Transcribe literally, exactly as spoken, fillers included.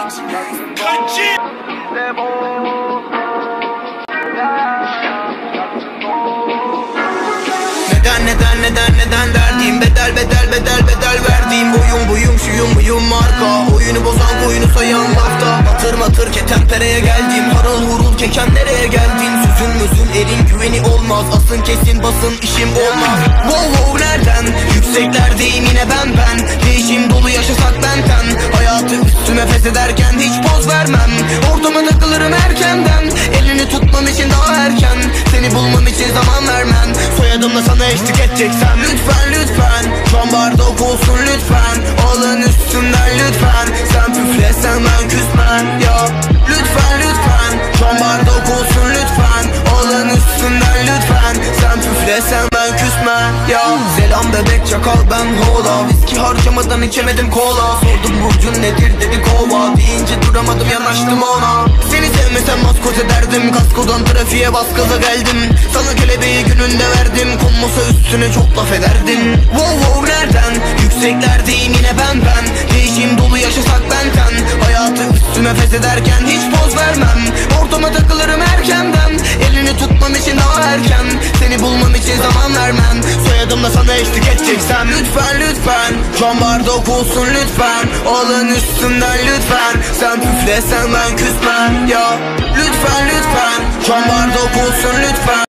Kaçı. Neden neden neden neden derdim, bedel bedel bedel bedel verdiğim oyun buyum şuyum buyum marka, oyunu bozan oyunu sayan lafta. Matır matır ketenpereye geldim, harıl hurul keken nereye geldin? Sözün mözün elin güveni olmaz, asın kesin basın işim olmaz. Wow wow nereden, yükseklerdeyim yine ben ben, değişim dolu yaşasak benten. Hayatı üstüme feshederken hiç poz vermem, ortama takılırım erkenden. Elini tutmam için daha erken, seni bulmam için zaman vermem. Soyadımla sana eşlik edeceksem lütfen lütfen, can bardak olsun lütfen, alın üstümden lütfen. Sen püflesen ben küsmem ya. Lütfen lütfen, can bardak olsun lütfen, alın üstümden lütfen. Sen püflesen ben küsmem ya. Selam bebek çakal ben hola, viski harcamadan içemedim kola. Sordum burcun nedir dedi kova, deyince duramadım yanaştım ona. Seni sevmesem maskot ederdim, kaskodan trafiğe bas gaza geldim. Sana kelebeği gününde verdim, konmasa üstüne çok laf ederdin. Wow wow nereden, yükseklerdeyim yine ben ben, değişim dolu yaşasak benten. Hayatı üstüme feshederken hiç poz vermem, ortama takılırım erkenden. Elini tutmam için daha erken, seni bulmam için zaman vermem. Soyadımla sana eşlik edeceksem lütfen lütfen, can bardak olsun lütfen, alın üstümden lütfen. Sen püflesen ben küsmem ya. Lütfen lütfen, can bardak olsun lütfen.